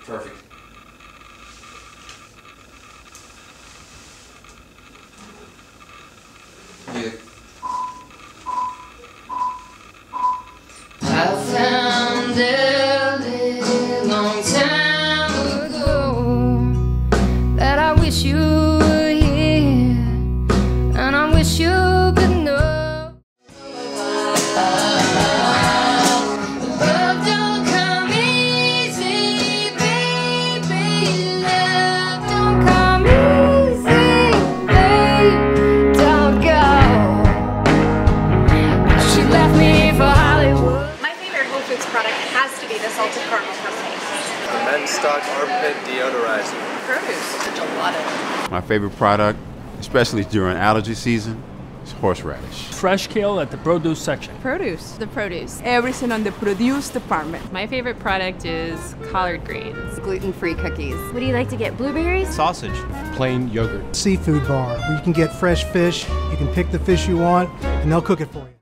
Perfect. Yeah. I found a long time ago that I wish you were here, and I wish you could know. Love don't come easy, baby. Love don't come easy, baby. Don't go. She left me for Hollywood. My favorite Whole Foods product has to be the salted caramel crustings. The men's stock armpit deodorizer. Produce. Such a lot of it. My favorite product, especially during allergy season, is horseradish. Fresh kale at the produce section. Produce. The produce. Everything on the produce department. My favorite product is collard greens. Gluten-free cookies. What do you like to get? Blueberries? Sausage. Plain yogurt. Seafood bar where you can get fresh fish, you can pick the fish you want, and they'll cook it for you.